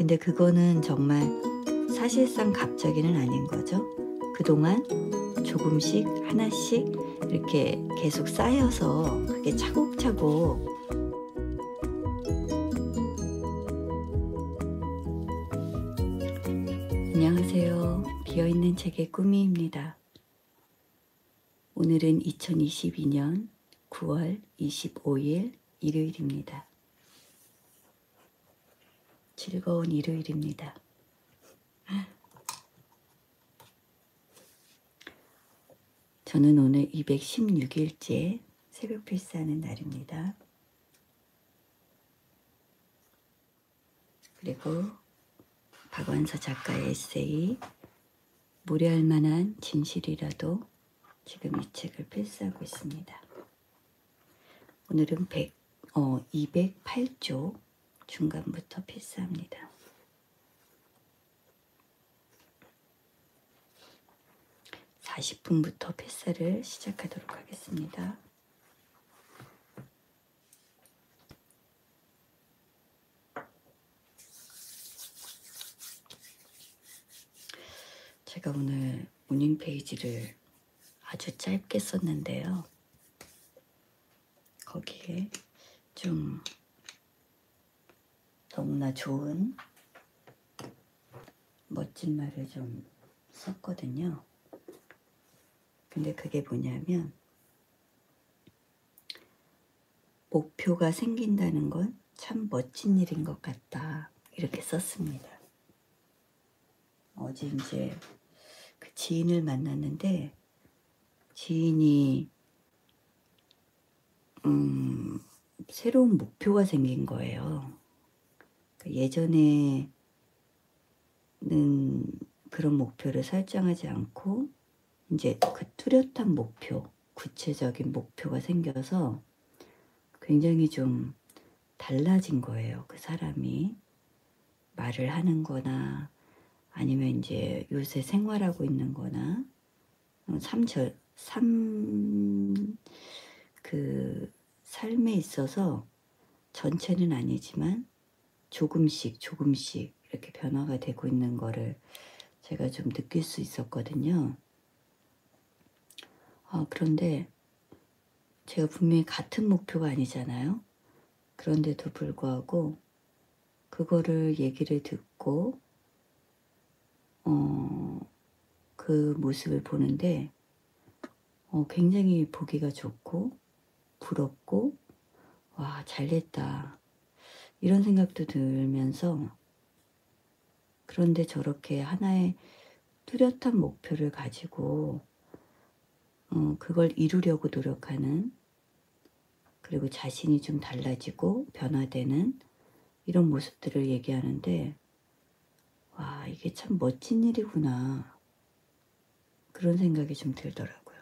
근데 그거는 정말 사실상 갑자기는 아닌 거죠. 그동안 조금씩 하나씩 이렇게 계속 쌓여서 그게 차곡차곡 안녕하세요. 비어있는 책의 꾸미입니다. 오늘은 2022년 9월 25일 일요일입니다. 즐거운 일요일입니다. 저는 오늘 216일째 새벽 필사하는 날입니다. 그리고 박완서 작가의 에세이 무례할 만한 진실이라도 지금 이 책을 필사하고 있습니다. 오늘은 208쪽 중간부터 필사합니다. 40분부터 필사를 시작하도록 하겠습니다. 제가 오늘 모닝 페이지를 아주 짧게 썼는데요. 거기에 좀 너무나 좋은 멋진 말을 좀 썼거든요. 근데 그게 뭐냐면 목표가 생긴다는 건 참 멋진 일인 것 같다 이렇게 썼습니다. 어제 이제 그 지인을 만났는데 지인이 새로운 목표가 생긴 거예요. 예전에는 그런 목표를 설정하지 않고 이제 그 뚜렷한 목표, 구체적인 목표가 생겨서 굉장히 좀 달라진 거예요. 그 사람이 말을 하는 거나 아니면 이제 요새 생활하고 있는 거나 삶에 있어서 전체는 아니지만 조금씩 이렇게 변화가 되고 있는 거를 제가 좀 느낄 수 있었거든요. 그런데 제가 분명히 같은 목표가 아니잖아요. 그런데도 불구하고 그거를 얘기를 듣고 그 모습을 보는데 굉장히 보기가 좋고 부럽고 와 잘됐다 이런 생각도 들면서 그런데 저렇게 하나의 뚜렷한 목표를 가지고 그걸 이루려고 노력하는 그리고 자신이 좀 달라지고 변화되는 이런 모습들을 얘기하는데 와 이게 참 멋진 일이구나 그런 생각이 좀 들더라고요.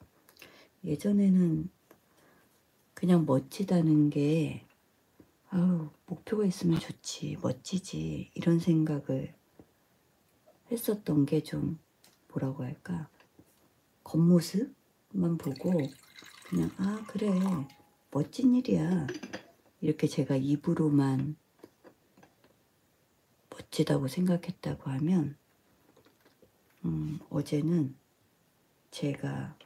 예전에는 그냥 멋지다는 게 목표가 있으면 좋지 멋지지 이런 생각을 했었던 게 좀 뭐라고 할까 겉모습만 보고 그냥 그래 멋진 일이야 이렇게 제가 입으로만 멋지다고 생각했다고 하면 어제는 제가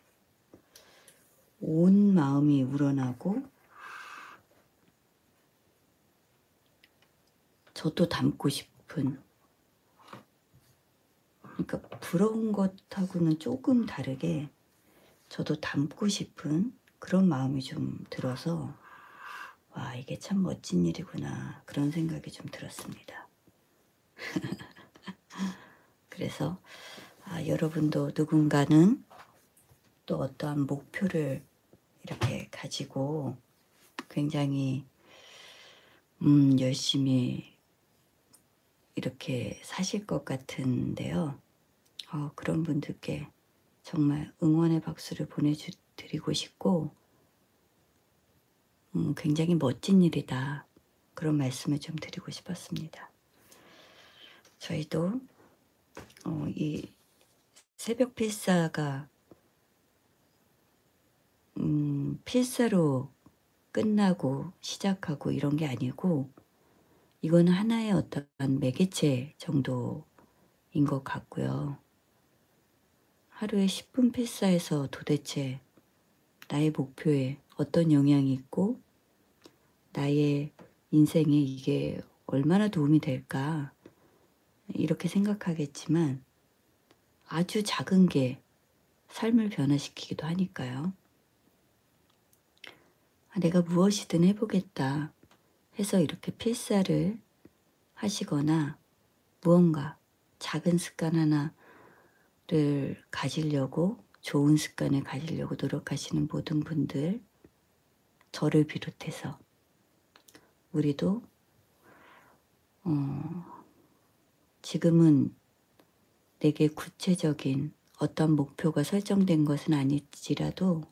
온 마음이 우러나고 저도 닮고 싶은 그러니까 부러운 것하고는 조금 다르게 저도 닮고 싶은 그런 마음이 좀 들어서 와 이게 참 멋진 일이구나 그런 생각이 좀 들었습니다. 그래서 여러분도 누군가는 또 어떠한 목표를 이렇게 가지고 굉장히 열심히 이렇게 사실 것 같은데요. 그런 분들께 정말 응원의 박수를 보내드리고 싶고 굉장히 멋진 일이다 그런 말씀을 좀 드리고 싶었습니다. 저희도 이 새벽 필사가 필사로 끝나고 시작하고 이런 게 아니고 이거는 하나의 어떤 매개체 정도인 것 같고요. 하루에 10분 필사해서 도대체 나의 목표에 어떤 영향이 있고 나의 인생에 이게 얼마나 도움이 될까 이렇게 생각하겠지만 아주 작은 게 삶을 변화시키기도 하니까요. 내가 무엇이든 해보겠다 해서 이렇게 필사를 하시거나 무언가 작은 습관 하나를 가지려고 좋은 습관을 가지려고 노력하시는 모든 분들, 저를 비롯해서 우리도 지금은 내게 구체적인 어떤 목표가 설정된 것은 아닐지라도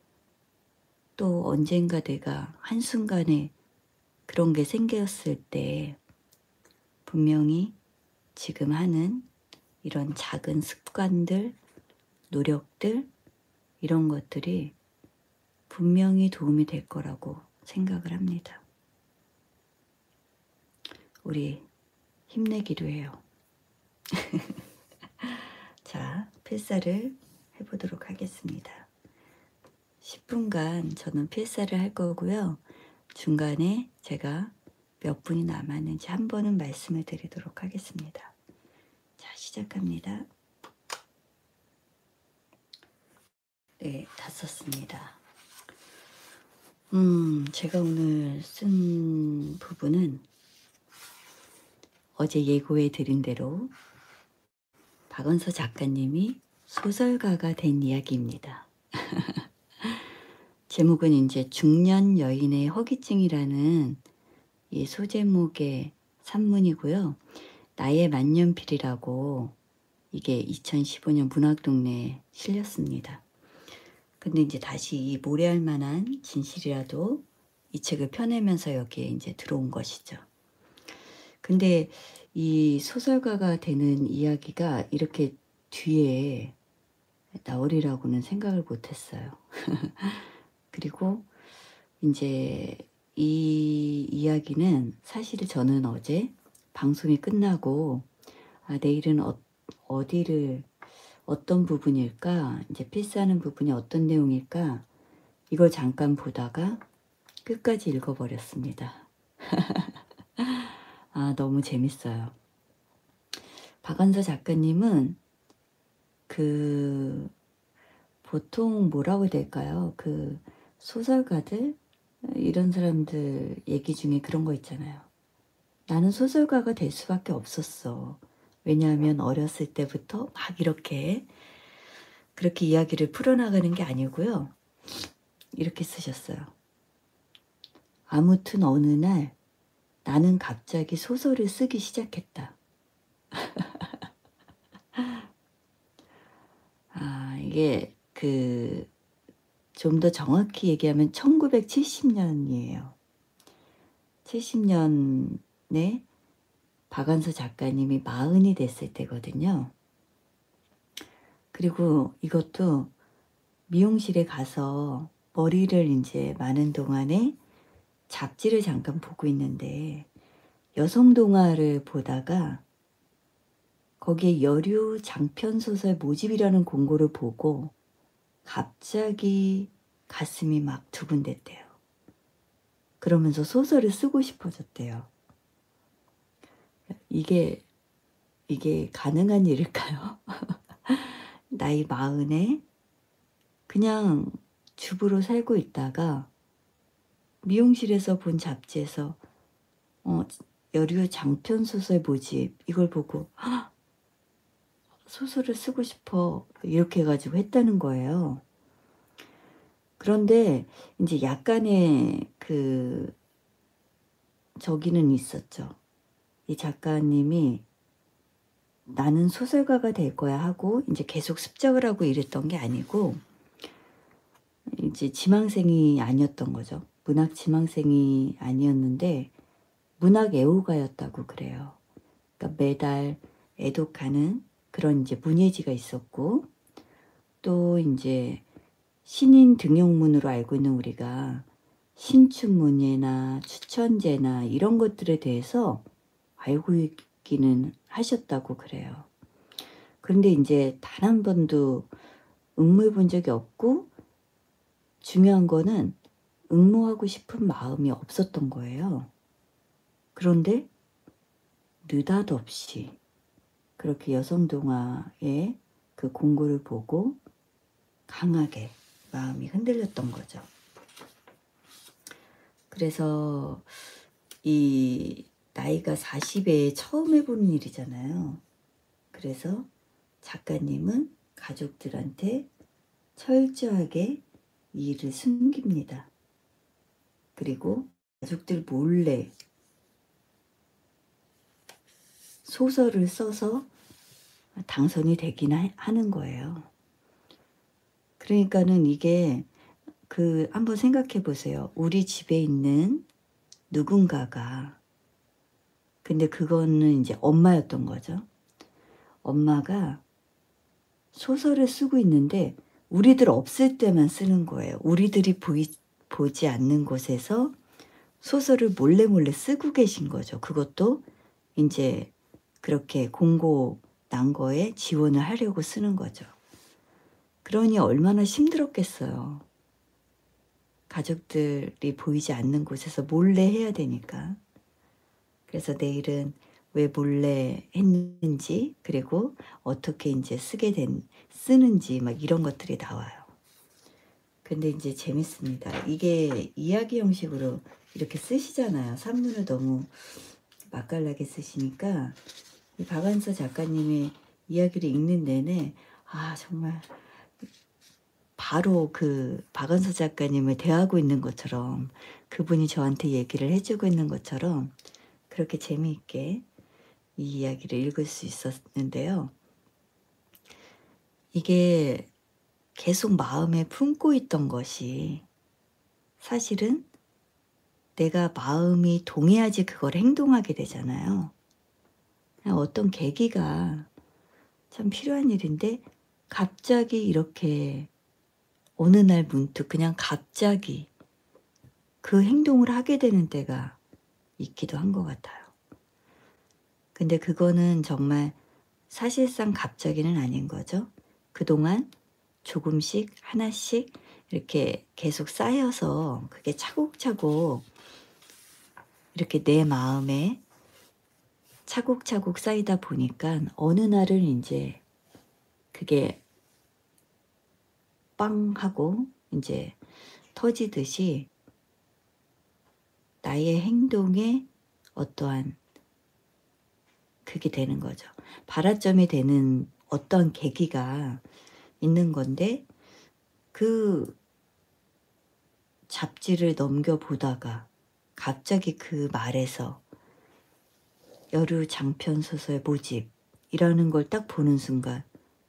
또 언젠가 내가 한순간에 그런 게 생겼을 때 분명히 지금 하는 이런 작은 습관들, 노력들 이런 것들이 분명히 도움이 될 거라고 생각을 합니다. 우리 힘내기로 해요. 자, 필사를 해보도록 하겠습니다. 10분간 저는 필사를 할 거고요. 중간에 제가 몇 분이 남았는지 한 번은 말씀을 드리도록 하겠습니다. 자, 시작합니다. 네, 다 썼습니다. 제가 오늘 쓴 부분은 어제 예고해 드린 대로 박은서 작가님이 소설가가 된 이야기입니다. 제목은 이제 중년 여인의 허기증이라는 이 소제목의 산문이고요. 나의 만년필이라고 이게 2015년 문학동네에 실렸습니다. 근데 이제 다시 이 모래알 만한 진실이라도 이 책을 펴내면서 여기에 이제 들어온 것이죠. 근데 이 소설가가 되는 이야기가 이렇게 뒤에 나오리라고는 생각을 못했어요. 그리고 이제 이 이야기는 사실 저는 어제 방송이 끝나고 내일은 어디를 어떤 부분일까 이제 필사하는 부분이 어떤 내용일까 이걸 잠깐 보다가 끝까지 읽어버렸습니다. 너무 재밌어요. 박은서 작가님은 보통 뭐라고 해야 될까요? 소설가들 이런 사람들 얘기 중에 그런 거 있잖아요. 나는 소설가가 될 수밖에 없었어. 왜냐하면 어렸을 때부터 막 그렇게 이야기를 풀어나가는 게 아니고요. 이렇게 쓰셨어요. 아무튼 어느 날 나는 갑자기 소설을 쓰기 시작했다. 이게 좀 더 정확히 얘기하면 1970년이에요. 70년에 박은서 작가님이 40이 됐을 때거든요. 그리고 이것도 미용실에 가서 머리를 이제 마는 동안에 잡지를 잠깐 보고 있는데 여성 동화를 보다가 거기에 여류 장편소설 모집이라는 공고를 보고 갑자기 가슴이 막 두근댔대요. 그러면서 소설을 쓰고 싶어졌대요. 이게 가능한 일일까요? 나이 40에 그냥 주부로 살고 있다가 미용실에서 본 잡지에서 여류 장편소설 모집 이걸 보고 소설을 쓰고 싶어 이렇게 해가지고 했다는 거예요. 그런데 이제 약간의 저기는 있었죠. 이 작가님이 나는 소설가가 될 거야 하고 이제 계속 습작을 하고 이랬던 게 아니고 이제 지망생이 아니었던 거죠. 문학 지망생이 아니었는데 문학 애호가였다고 그래요. 그러니까 매달 애독하는 그런 이제 문예지가 있었고 또 이제 신인 등용문으로 알고 있는 우리가 신춘문예나 추천제나 이런 것들에 대해서 알고 있기는 하셨다고 그래요. 그런데 이제 단 한 번도 응모해 본 적이 없고, 중요한 거는 응모하고 싶은 마음이 없었던 거예요. 그런데 느닷없이 그렇게 여성동화의 그 공고를 보고 강하게 마음이 흔들렸던 거죠. 그래서 이 나이가 40에 처음 해보는 일이잖아요. 그래서 작가님은 가족들한테 철저하게 이 일을 숨깁니다. 그리고 가족들 몰래 소설을 써서 당선이 되긴 하는 거예요. 그러니까는 이게 한번 생각해 보세요. 우리 집에 있는 누군가가, 근데 그거는 이제 엄마였던 거죠. 엄마가 소설을 쓰고 있는데 우리들 없을 때만 쓰는 거예요. 우리들이 보지 않는 곳에서 소설을 몰래 쓰고 계신 거죠. 그것도 이제 그렇게 공고 난 거에 지원을 하려고 쓰는 거죠. 그러니 얼마나 힘들었겠어요. 가족들이 보이지 않는 곳에서 몰래 해야 되니까. 그래서 내일은 왜 몰래 했는지, 그리고 어떻게 이제 쓰는지 막 이런 것들이 나와요. 근데 이제 재밌습니다. 이게 이야기 형식으로 이렇게 쓰시잖아요. 산문을 너무 맛깔나게 쓰시니까 이 박완서 작가님의 이야기를 읽는 내내 정말 바로 그 박완서 작가님을 대하고 있는 것처럼, 그분이 저한테 얘기를 해주고 있는 것처럼 그렇게 재미있게 이 이야기를 읽을 수 있었는데요. 이게 계속 마음에 품고 있던 것이 사실은 내가 마음이 동해야지 그걸 행동하게 되잖아요. 어떤 계기가 참 필요한 일인데, 갑자기 이렇게 어느 날 문득 그냥 갑자기 그 행동을 하게 되는 때가 있기도 한 것 같아요. 근데 그거는 정말 사실상 갑자기는 아닌 거죠. 그동안 조금씩 하나씩 이렇게 계속 쌓여서 그게 차곡차곡 이렇게 내 마음에 차곡차곡 쌓이다 보니까 어느 날은 이제 그게 빵 하고 이제 터지듯이 나의 행동에 어떠한 그게 되는 거죠. 발화점이 되는 어떠한 계기가 있는 건데, 그 잡지를 넘겨보다가 갑자기 그 말에서 여류 장편 소설 모집이라는 걸 딱 보는 순간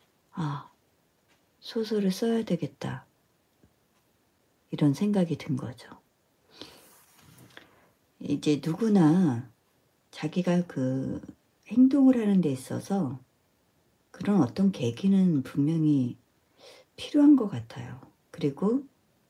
소설을 써야 되겠다, 이런 생각이 든 거죠. 이제 누구나 자기가 그 행동을 하는 데 있어서 그런 어떤 계기는 분명히 필요한 것 같아요. 그리고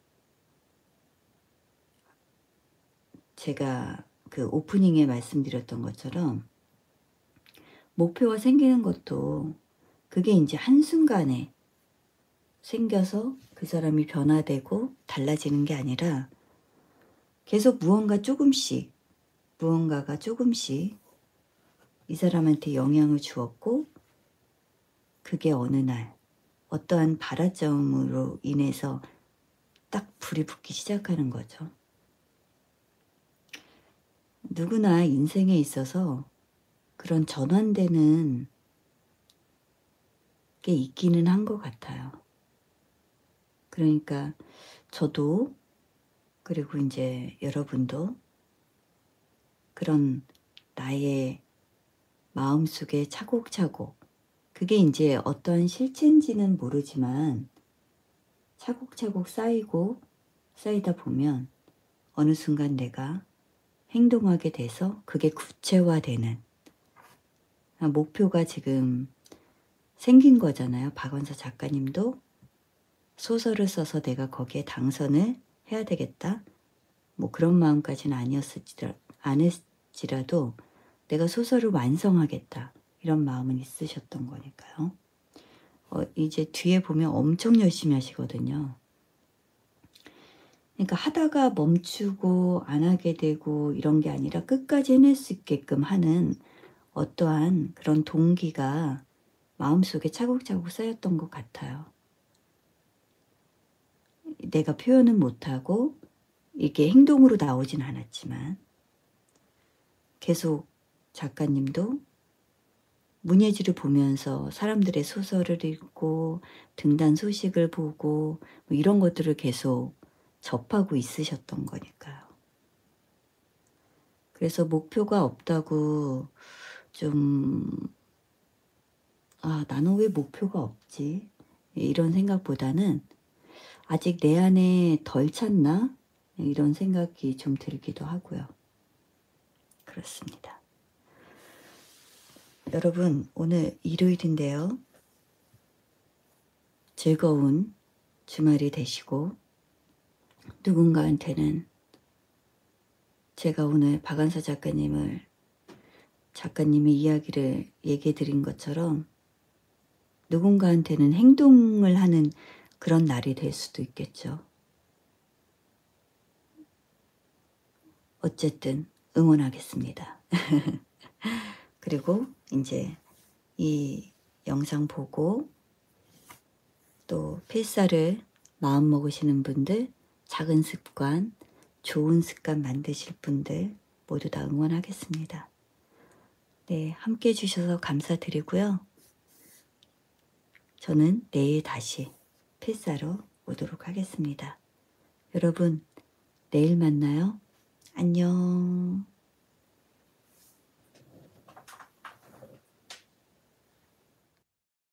제가 그 오프닝에 말씀드렸던 것처럼 목표가 생기는 것도 그게 이제 한순간에 생겨서 그 사람이 변화되고 달라지는 게 아니라 계속 무언가가 조금씩 이 사람한테 영향을 주었고, 그게 어느 날 어떠한 발화점으로 인해서 딱 불이 붙기 시작하는 거죠. 누구나 인생에 있어서 그런 전환되는 게 있기는 한 것 같아요. 그러니까 저도, 그리고 이제 여러분도 그런 나의 마음속에 차곡차곡, 그게 이제 어떠한 실체인지는 모르지만 차곡차곡 쌓이다 보면 어느 순간 내가 행동하게 돼서 그게 구체화되는 목표가 지금 생긴 거잖아요. 박완서 작가님도 소설을 써서 내가 거기에 당선을 해야 되겠다, 뭐 그런 마음까지는 아니었을지라도 내가 소설을 완성하겠다 이런 마음은 있으셨던 거니까요. 이제 뒤에 보면 엄청 열심히 하시거든요. 그러니까 하다가 멈추고 안 하게 되고 이런 게 아니라 끝까지 해낼 수 있게끔 하는 어떠한 그런 동기가 마음속에 차곡차곡 쌓였던 것 같아요. 내가 표현은 못하고 이게 행동으로 나오진 않았지만 계속 작가님도 문예지를 보면서 사람들의 소설을 읽고 등단 소식을 보고 뭐 이런 것들을 계속 접하고 있으셨던 거니까요. 그래서 목표가 없다고 좀 나는 왜 목표가 없지? 이런 생각보다는 아직 내 안에 덜 찼나? 이런 생각이 좀 들기도 하고요. 그렇습니다. 여러분, 오늘 일요일인데요. 즐거운 주말이 되시고 누군가한테는 제가 오늘 박완서 작가님의 이야기를 얘기해 드린 것처럼 누군가한테는 행동을 하는 그런 날이 될 수도 있겠죠. 어쨌든 응원하겠습니다. 그리고 이제 이 영상 보고 또 필사를 마음먹으시는 분들, 작은 습관, 좋은 습관 만드실 분들 모두 다 응원하겠습니다. 네, 함께 해주셔서 감사드리고요. 저는 내일 다시 필사로 오도록 하겠습니다. 여러분, 내일 만나요. 안녕.